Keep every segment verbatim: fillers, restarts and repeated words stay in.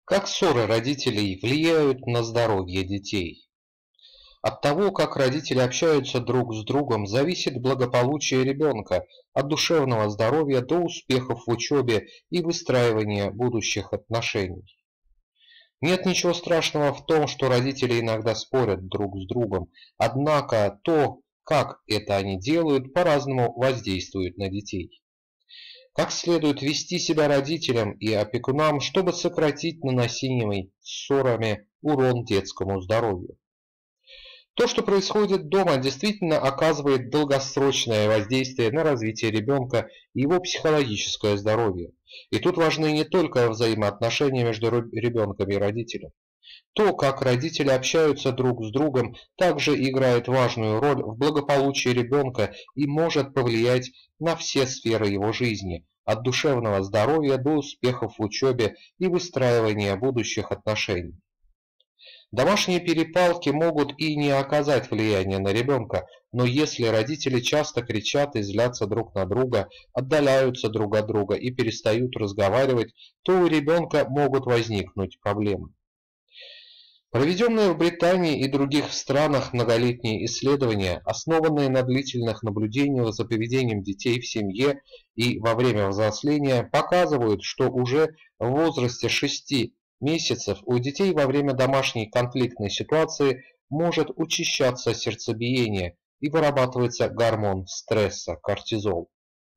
Как ссоры родителей влияют на здоровье детей? От того, как родители общаются друг с другом, зависит благополучие ребенка, от душевного здоровья до успехов в учебе и выстраивания будущих отношений. Нет ничего страшного в том, что родители иногда спорят друг с другом, однако то, как это они делают, по-разному воздействует на детей. Как следует вести себя родителям и опекунам, чтобы сократить наносимый ссорами урон детскому здоровью? То, что происходит дома, действительно оказывает долгосрочное воздействие на развитие ребенка и его психологическое здоровье. И тут важны не только взаимоотношения между ребенком и родителем. То, как родители общаются друг с другом, также играет важную роль в благополучии ребенка и может повлиять на все сферы его жизни, от душевного здоровья до успехов в учебе и выстраивания будущих отношений. Домашние перепалки могут и не оказать влияния на ребенка, но если родители часто кричат и злятся друг на друга, отдаляются друг от друга и перестают разговаривать, то у ребенка могут возникнуть проблемы. Проведенные в Британии и других странах многолетние исследования, основанные на длительных наблюдениях за поведением детей в семье и во время взросления, показывают, что уже в возрасте шести месяцев у детей во время домашней конфликтной ситуации может учащаться сердцебиение и вырабатывается гормон стресса – кортизол.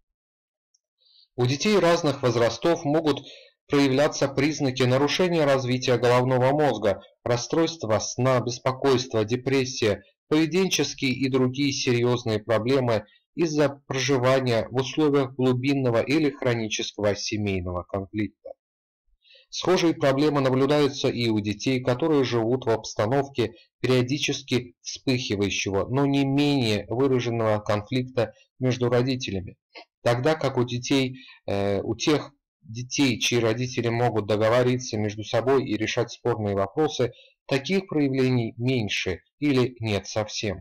У детей разных возрастов могут проявляться признаки нарушения развития головного мозга, расстройства сна, беспокойства, депрессия, поведенческие и другие серьезные проблемы из-за проживания в условиях глубинного или хронического семейного конфликта. Схожие проблемы наблюдаются и у детей, которые живут в обстановке периодически вспыхивающего, но не менее выраженного конфликта между родителями, тогда как у детей, э, у тех детей, чьи родители могут договориться между собой и решать спорные вопросы, таких проявлений меньше или нет совсем.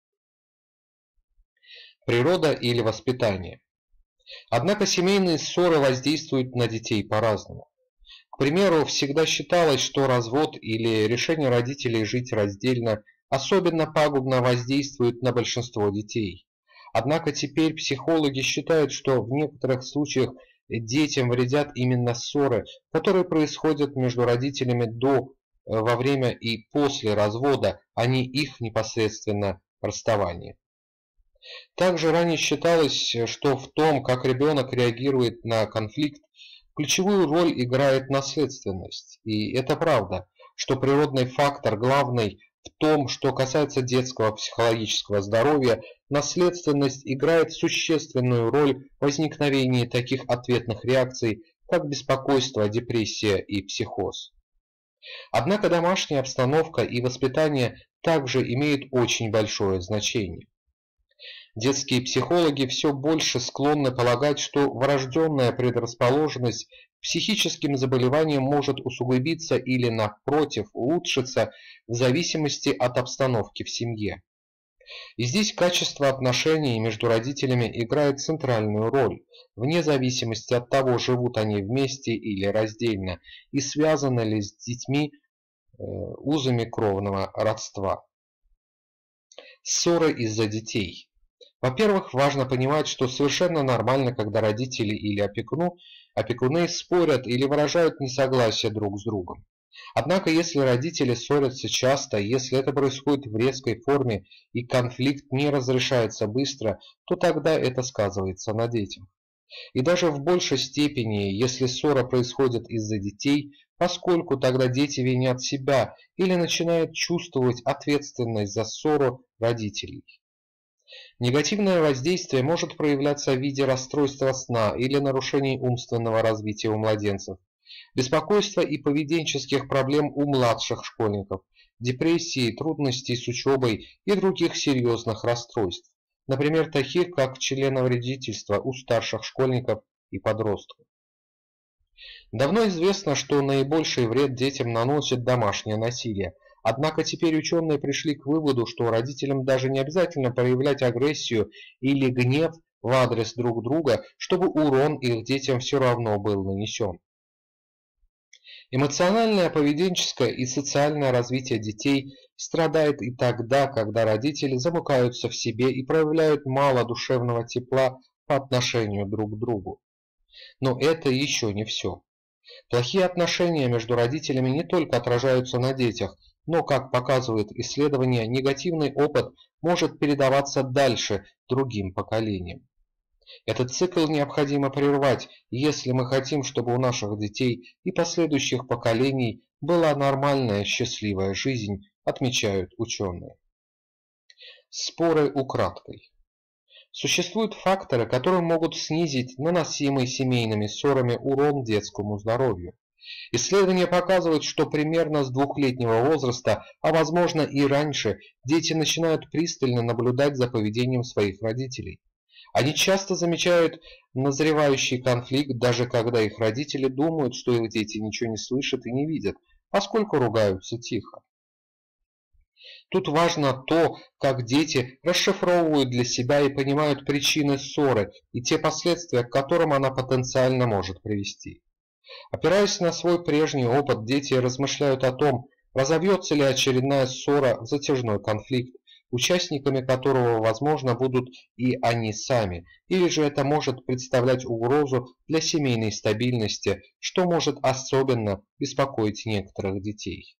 Природа или воспитание. Однако семейные ссоры воздействуют на детей по-разному. К примеру, всегда считалось, что развод или решение родителей жить раздельно особенно пагубно воздействует на большинство детей. Однако теперь психологи считают, что в некоторых случаях детям вредят именно ссоры, которые происходят между родителями до, во время и после развода, а не их непосредственно расставания. Также ранее считалось, что в том, как ребенок реагирует на конфликт, ключевую роль играет наследственность. И это правда, что природный фактор главный в том, что касается детского психологического здоровья, наследственность играет существенную роль в возникновении таких ответных реакций, как беспокойство, депрессия и психоз. Однако домашняя обстановка и воспитание также имеют очень большое значение. Детские психологи все больше склонны полагать, что врожденная предрасположенность к психическим заболеваниям может усугубиться или, напротив, улучшиться в зависимости от обстановки в семье. И здесь качество отношений между родителями играет центральную роль, вне зависимости от того, живут они вместе или раздельно, и связаны ли с детьми э, узами кровного родства. Ссоры из-за детей. Во-первых, важно понимать, что совершенно нормально, когда родители или опекуну, опекуны спорят или выражают несогласие друг с другом. Однако, если родители ссорятся часто, если это происходит в резкой форме и конфликт не разрешается быстро, то тогда это сказывается на детях. И даже в большей степени, если ссора происходит из-за детей, поскольку тогда дети винят себя или начинают чувствовать ответственность за ссору родителей. Негативное воздействие может проявляться в виде расстройства сна или нарушений умственного развития у младенцев, беспокойства и поведенческих проблем у младших школьников, депрессии, трудностей с учебой и других серьезных расстройств, например, таких как членовредительство у старших школьников и подростков. Давно известно, что наибольший вред детям наносит домашнее насилие. Однако теперь ученые пришли к выводу, что родителям даже не обязательно проявлять агрессию или гнев в адрес друг друга, чтобы урон их детям все равно был нанесен. Эмоциональное, поведенческое и социальное развитие детей страдает и тогда, когда родители замыкаются в себе и проявляют мало душевного тепла по отношению друг к другу. Но это еще не все. Плохие отношения между родителями не только отражаются на детях, но, как показывает исследование, негативный опыт может передаваться дальше другим поколениям. Этот цикл необходимо прервать, если мы хотим, чтобы у наших детей и последующих поколений была нормальная счастливая жизнь, отмечают ученые. Споры украдкой. Существуют факторы, которые могут снизить наносимый семейными ссорами урон детскому здоровью. Исследования показывают, что примерно с двухлетнего возраста, а возможно и раньше, дети начинают пристально наблюдать за поведением своих родителей. Они часто замечают назревающий конфликт, даже когда их родители думают, что их дети ничего не слышат и не видят, поскольку ругаются тихо. Тут важно то, как дети расшифровывают для себя и понимают причины ссоры и те последствия, к которым она потенциально может привести. Опираясь на свой прежний опыт, дети размышляют о том, разовьется ли очередная ссора в затяжной конфликт, участниками которого, возможно, будут и они сами, или же это может представлять угрозу для семейной стабильности, что может особенно беспокоить некоторых детей.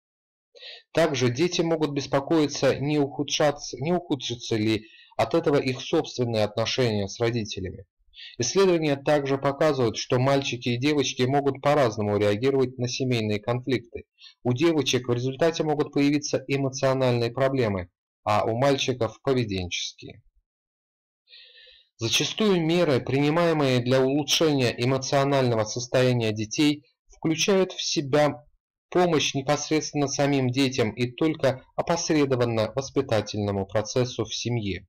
Также дети могут беспокоиться, не ухудшаться, не ухудшится ли от этого их собственные отношения с родителями. Исследования также показывают, что мальчики и девочки могут по-разному реагировать на семейные конфликты. У девочек в результате могут появиться эмоциональные проблемы, а у мальчиков поведенческие. Зачастую меры, принимаемые для улучшения эмоционального состояния детей, включают в себя помощь непосредственно самим детям и только опосредованно воспитательному процессу в семье.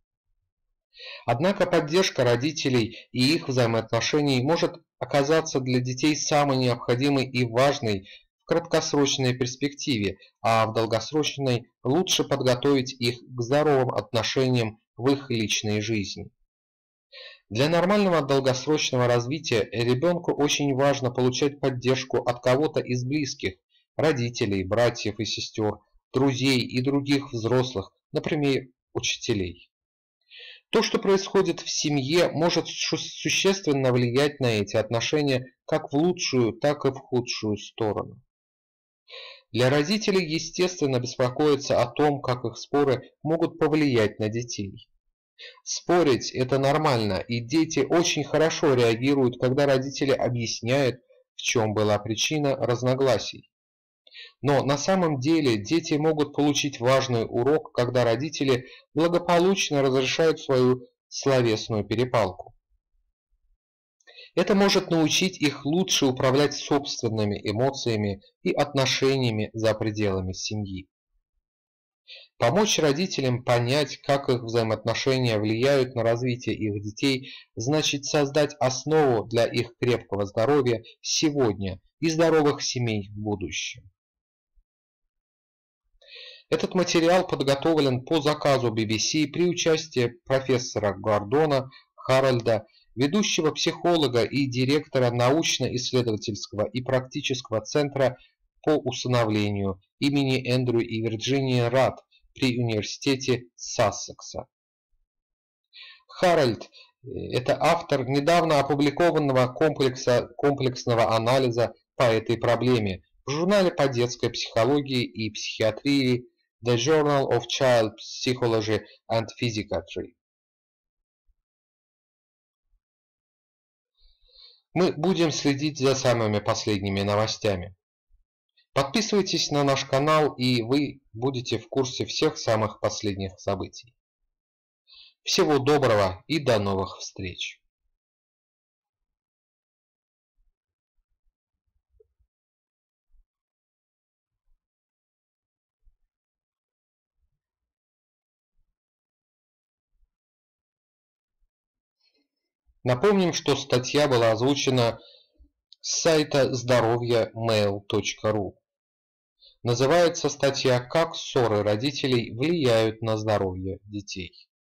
Однако поддержка родителей и их взаимоотношений может оказаться для детей самой необходимой и важной в краткосрочной перспективе, а в долгосрочной лучше подготовить их к здоровым отношениям в их личной жизни. Для нормального долгосрочного развития ребенку очень важно получать поддержку от кого-то из близких, родителей, братьев и сестер, друзей и других взрослых, например, учителей. То, что происходит в семье, может существенно влиять на эти отношения как в лучшую, так и в худшую сторону. Для родителей, естественно, беспокоиться о том, как их споры могут повлиять на детей. Спорить – это нормально, и дети очень хорошо реагируют, когда родители объясняют, в чем была причина разногласий. Но на самом деле дети могут получить важный урок, когда родители благополучно разрешают свою словесную перепалку. Это может научить их лучше управлять собственными эмоциями и отношениями за пределами семьи. Помочь родителям понять, как их взаимоотношения влияют на развитие их детей, значит создать основу для их крепкого здоровья сегодня и здоровых семей в будущем. Этот материал подготовлен по заказу би би си при участии профессора Гордона Харальда, ведущего психолога и директора научно-исследовательского и практического центра по усыновлению имени Эндрю и Вирджинии Рад при университете Сассекса. Харальд – это автор недавно опубликованного комплекса, комплексного анализа по этой проблеме в журнале по детской психологии и психиатрии The Journal of Child Psychology and Psychiatry. Мы будем следить за самыми последними новостями. Подписывайтесь на наш канал, и вы будете в курсе всех самых последних событий. Всего доброго и до новых встреч! Напомним, что статья была озвучена с сайта здоровье мейл точка ру. Называется статья «Как ссоры родителей влияют на здоровье детей».